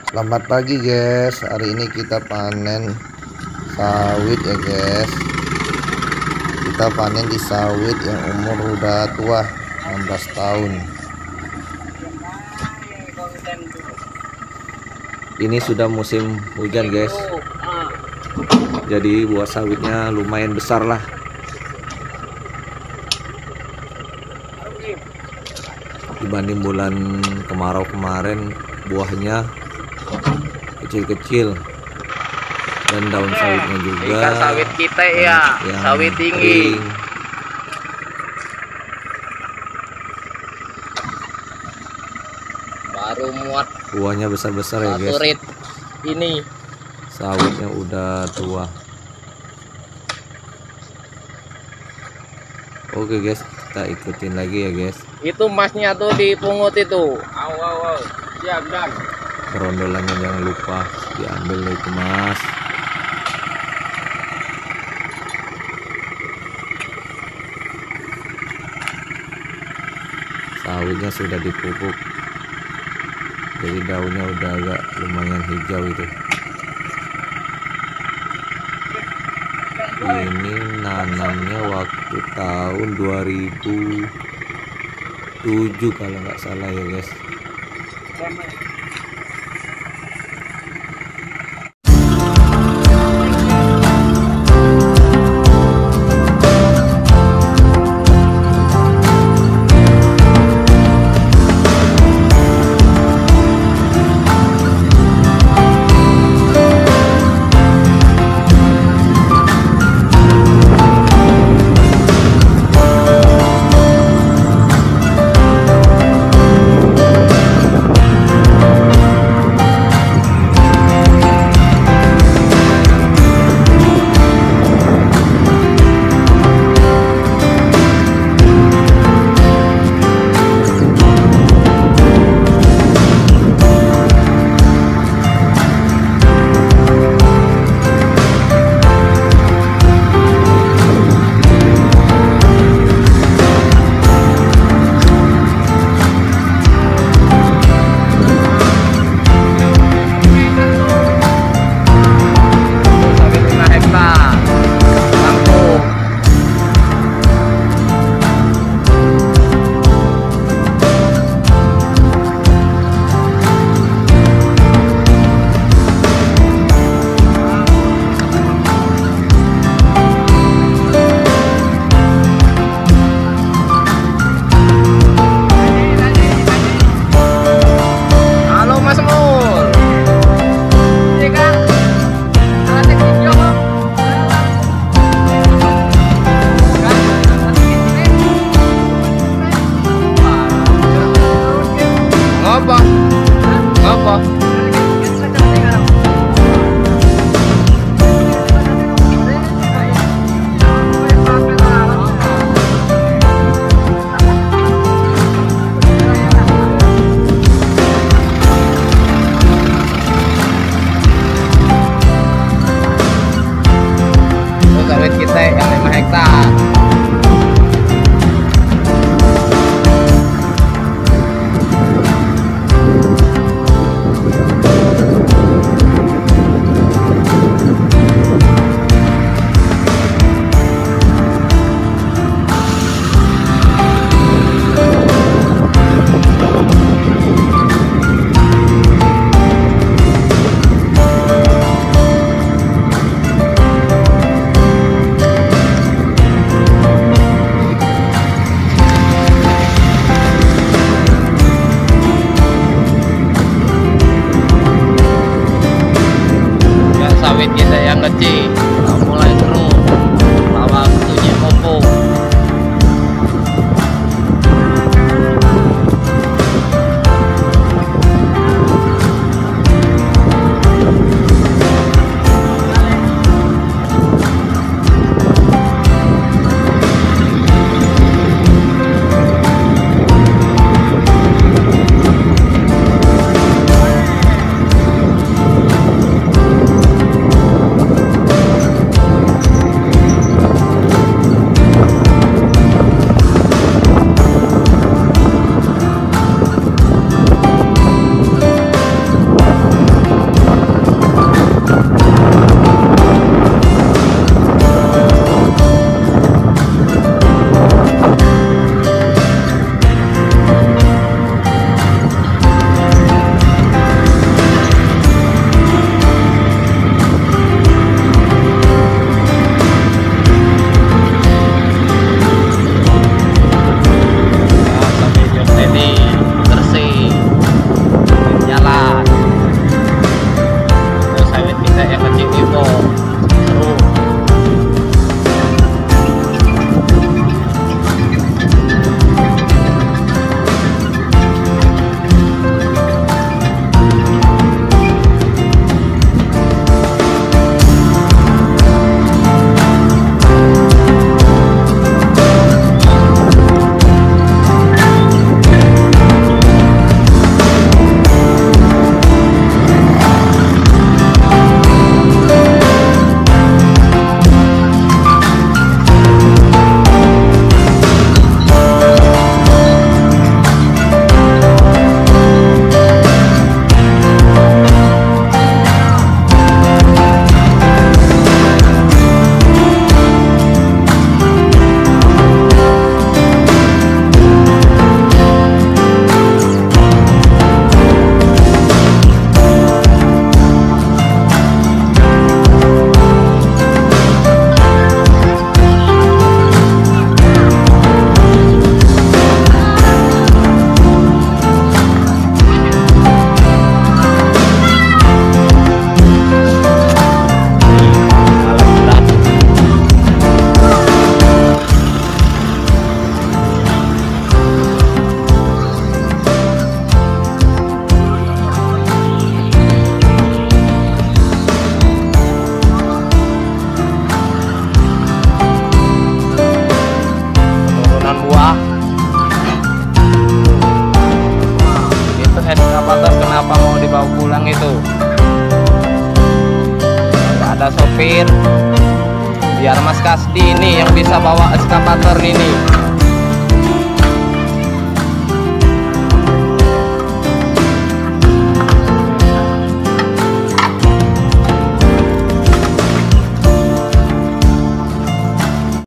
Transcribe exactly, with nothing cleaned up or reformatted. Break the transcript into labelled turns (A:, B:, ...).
A: Selamat pagi guys, hari ini kita panen sawit ya guys. Kita panen di sawit yang umur udah tua, enam belas tahun. Ini sudah musim hujan guys, jadi buah sawitnya lumayan besar lah. Dibanding bulan kemarau kemarin, buahnya kecil-kecil dan daun sawitnya juga
B: ikan sawit kita ya sawit tinggi kering. Baru muat
A: buahnya besar-besar ya guys.
B: Turit ini
A: sawitnya udah tua. Oke guys, kita ikutin lagi ya guys.
B: Itu masnya tuh dipungut itu. Aw aw aw. Siap dan
A: Berondolannya jangan lupa diambil itu mas. Sawitnya sudah dipupuk, jadi daunnya udah agak lumayan hijau itu. Ini nanamnya waktu tahun dua ribu tujuh kalau nggak salah ya guys.
B: Sawit kita yang lima hektar. Sawit kita yang kecil udah mulai keruh, bawa waktunya pupuk. ada sopir. Biar Mas Kasdi ini yang bisa bawa eskavator ini.